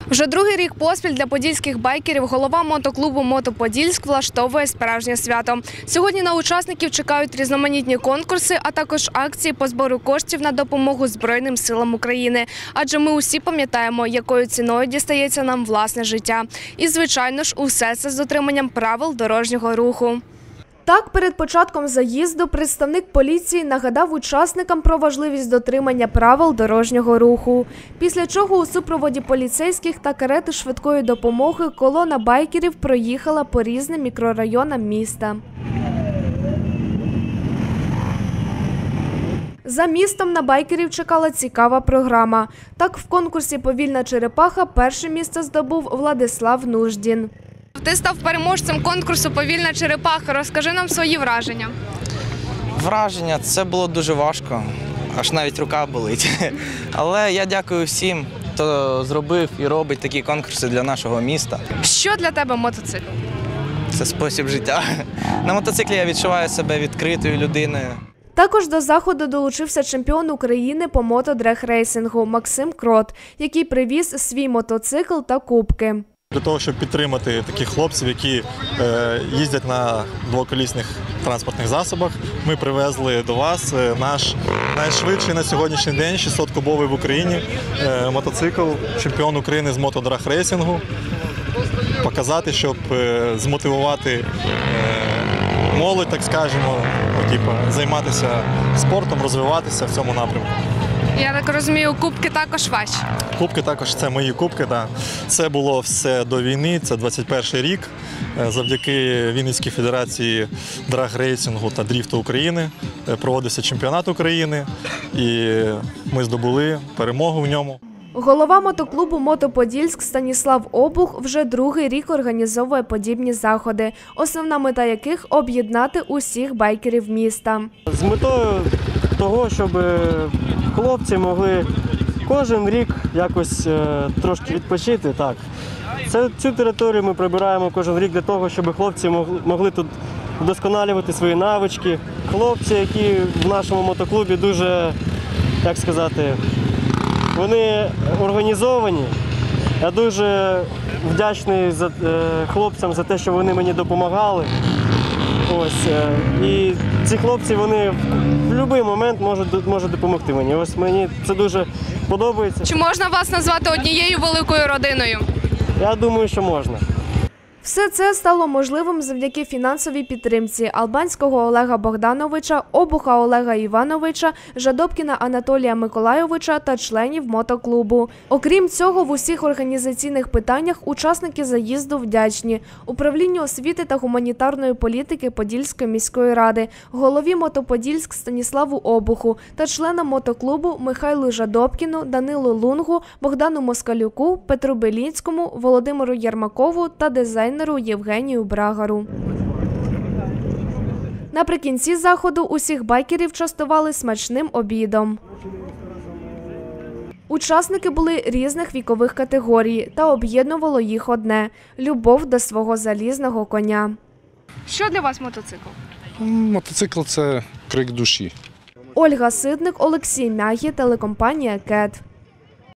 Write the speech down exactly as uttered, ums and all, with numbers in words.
Вже другий рік поспіль для подільських байкерів голова мотоклубу «Мото Подільськ» влаштовує справжнє свято. Сьогодні на учасників чекають різноманітні конкурси, а також акції по збору коштів на допомогу Збройним силам України. Адже ми усі пам'ятаємо, якою ціною дістається нам власне життя. І, звичайно ж, усе це з дотриманням правил дорожнього руху. Так, перед початком заїзду представник поліції нагадав учасникам про важливість дотримання правил дорожнього руху. Після чого у супроводі поліцейських та карети швидкої допомоги колона байкерів проїхала по різним мікрорайонам міста. За містом на байкерів чекала цікава програма. Так, в конкурсі «Повільна черепаха» перше місце здобув Владислав Нуждін. Ти став переможцем конкурсу «Повільна черепаха». Розкажи нам свої враження. Враження – це було дуже важко, аж навіть рука болить. Але я дякую всім, хто зробив і робить такі конкурси для нашого міста. Що для тебе мотоцикл? Це спосіб життя. На мотоциклі я відчуваю себе відкритою людиною. Також до заходу долучився чемпіон України по мотодраг-рейсингу Максим Крот, який привіз свій мотоцикл та кубки. Для того, щоб підтримати таких хлопців, які е, їздять на двоколісних транспортних засобах, ми привезли до вас наш найшвидший на сьогоднішній день шістсоткубовий в Україні е, мотоцикл, чемпіон України з мотодраг-рейсингу. Показати, щоб е, змотивувати е, молодь, так скажемо, ну, типу, займатися спортом, розвиватися в цьому напрямку. Я так розумію, кубки також ваші? Кубки також, це мої кубки, так. Це було все до війни, це двадцять перший рік. Завдяки Вінницькій федерації драг-рейсингу та дріфту України проводився чемпіонат України і ми здобули перемогу в ньому. Голова мотоклубу «Мото Подільськ» Станіслав Обух вже другий рік організовує подібні заходи, основна мета яких – об'єднати усіх байкерів міста. З метою того, щоб хлопці могли кожен рік якось трошки відпочити. Так. Це, цю територію ми прибираємо кожен рік для того, щоб хлопці могли, могли тут вдосконалювати свої навички. Хлопці, які в нашому мотоклубі дуже, як сказати, вони організовані. Я дуже вдячний за, е, хлопцям за те, що вони мені допомагали. Ось, і ці хлопці, вони в будь-який момент можуть, можуть допомогти мені. Ось мені це дуже подобається. Чи можна вас назвати однією великою родиною? Я думаю, що можна. Все це стало можливим завдяки фінансовій підтримці Албанського Олега Богдановича, Обуха Олега Івановича, Жадобкіна Анатолія Миколайовича та членів мотоклубу. Окрім цього, в усіх організаційних питаннях учасники заїзду вдячні управлінню освіти та гуманітарної політики Подільської міської ради, голові «Мото Подільськ» Станіславу Обуху та членам мотоклубу Михайлу Жадобкіну, Данилу Лунгу, Богдану Москалюку, Петру Беліцькому, Володимиру Єрмакову та дизайнеру Євгенію Брагару. Наприкінці заходу усіх байкерів частували смачним обідом. Учасники були різних вікових категорій та об'єднувало їх одне – любов до свого залізного коня. Що для вас мотоцикл? Мотоцикл – це крик душі. Ольга Сидник, Олексій Мягі, телекомпанія «Кет».